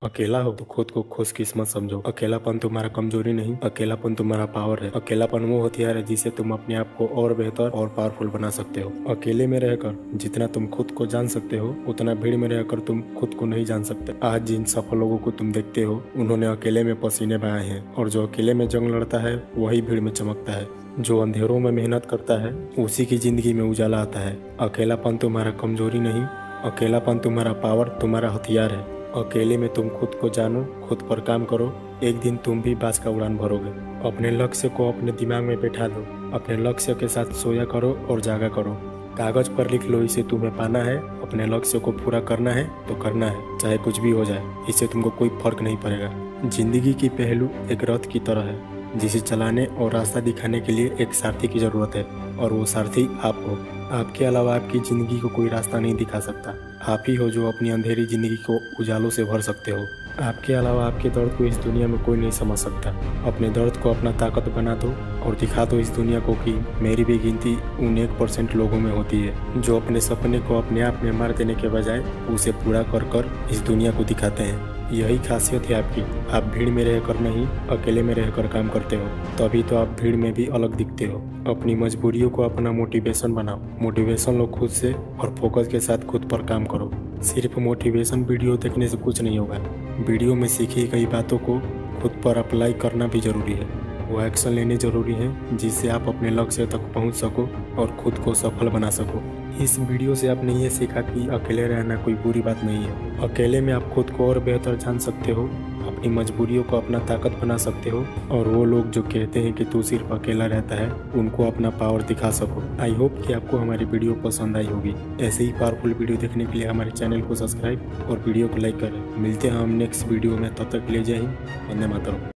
अकेला हो तो खुद को खुशकिस्मत समझो। अकेलापन तुम्हारा कमजोरी नहीं, अकेलापन तुम्हारा पावर है। अकेलापन वो हथियार है जिससे तुम अपने आप को और बेहतर और पावरफुल बना सकते हो। अकेले में रहकर जितना तुम खुद को जान सकते हो उतना भीड़ में रहकर तुम खुद को नहीं जान सकते। आज जिन सफल लोगों को तुम देखते हो उन्होंने अकेले में पसीने बहाए हैं, और जो अकेले में जंग लड़ता है वही भीड़ में चमकता है। जो अंधेरों में मेहनत करता है उसी की जिंदगी में उजाला आता है। अकेलापन तुम्हारा कमजोरी नहीं, अकेलापन तुम्हारा पावर, तुम्हारा हथियार है। अकेले में तुम खुद को जानो, खुद पर काम करो, एक दिन तुम भी बाज का उड़ान भरोगे। अपने लक्ष्य को अपने दिमाग में बैठा दो, अपने लक्ष्य के साथ सोया करो और जागा करो। कागज पर लिख लो, इसे तुम्हें पाना है। अपने लक्ष्य को पूरा करना है तो करना है, चाहे कुछ भी हो जाए, इससे तुमको कोई फर्क नहीं पड़ेगा। जिंदगी की पहलू एक रथ की तरह है जिसे चलाने और रास्ता दिखाने के लिए एक सारथी की जरूरत है, और वो सारथी आप हो। आपके अलावा आपकी जिंदगी को कोई रास्ता नहीं दिखा सकता। आप ही हो जो अपनी अंधेरी जिंदगी को उजालों से भर सकते हो। आपके अलावा आपके दर्द को इस दुनिया में कोई नहीं समझ सकता। अपने दर्द को अपना ताकत बना दो और दिखा दो इस दुनिया को कि मेरी भी गिनती उन 1% लोगों में होती है जो अपने सपने को अपने आप में मार देने के बजाय उसे पूरा कर कर इस दुनिया को दिखाते हैं। यही खासियत है आपकी। आप भीड़ में रहकर नहीं, अकेले में रहकर काम करते हो, तभी तो आप भीड़ में भी अलग दिखते हो। अपनी मजबूरियों को अपना मोटिवेशन बनाओ। मोटिवेशन लो खुद से और फोकस के साथ खुद पर काम करो। सिर्फ मोटिवेशन वीडियो देखने से कुछ नहीं होगा। वीडियो में सीखी गई बातों को खुद पर अप्लाई करना भी जरूरी है। वो एक्शन लेने जरूरी है जिससे आप अपने लक्ष्य तक पहुंच सको और खुद को सफल बना सको। इस वीडियो से आपने ये सीखा कि अकेले रहना कोई बुरी बात नहीं है। अकेले में आप खुद को और बेहतर जान सकते हो, अपनी मजबूरियों को अपना ताकत बना सकते हो, और वो लोग जो कहते हैं कि तू सिर्फ अकेला रहता है उनको अपना पावर दिखा सको। आई होप कि आपको हमारी वीडियो पसंद आई होगी। ऐसे ही पावरफुल वीडियो देखने के लिए हमारे चैनल को सब्सक्राइब और वीडियो को लाइक करें। मिलते हैं हम नेक्स्ट वीडियो में, तब तक ले जय हिंद, वंदे मातरम।